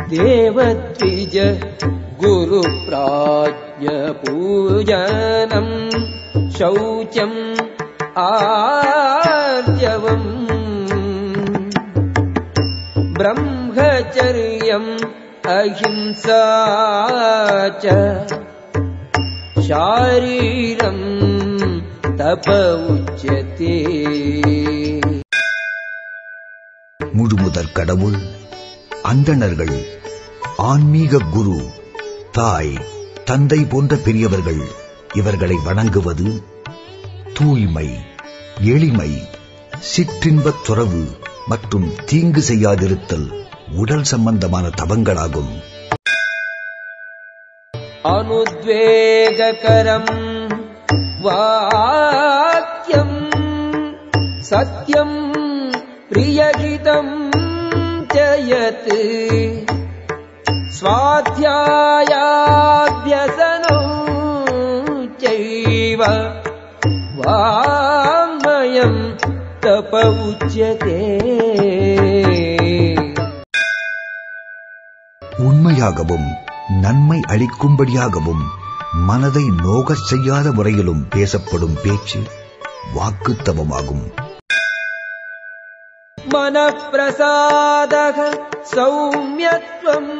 देवद्विज गुरुप्राज्ञ पूजनम् शौचम् आर्जवम् ब्रह्मचर्यम् अहिंसा च शारीरम् तप उच्यते. முழுமுதற் கடவுள், அந்தணர்கள், ஆன்மீக குரு, தாய், தந்தை போன்ற பெரியவர்கள் இவர்களை வணங்குவது தூய்மை, எளிமை, சிற்றின்பத் துறவு மற்றும் தீங்கு செய்யாதிருத்தல் உடல் சம்பந்தமான தவங்களாகும். அனுத்வேககரம் வாக்யம் சத்யம் பிரியஹிதம் ஜயத் ஸ்வாத்யாயாப்யசனம் சைவ வாங்மயம் தப உச்யதே. உண்மையாகவும் நன்மை அளிக்கும்படியாகவும் மனதை நோகச் செய்யாத முறையிலும் பேசப்படும் பேச்சு வாக்குத்தவமாகும். மனப்பிரசாதக சௌம்யத்வம்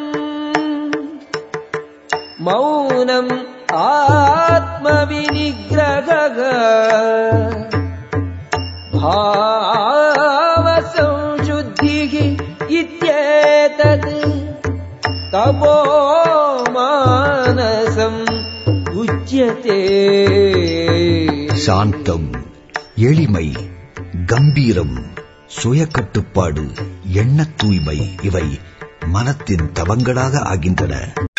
மௌனம் ஆத்மவிநிக்ரஹ பாவசம்சுத்திஹ இத்யேதத் தபோ மானசம் உச்யதே. சாந்தம், எளிமை, கம்பீரம், சுயக்கட்டுப்பாடு, எண்ணத் தூய்மை இவை மனத்தின் தவங்களாக ஆகின்றன.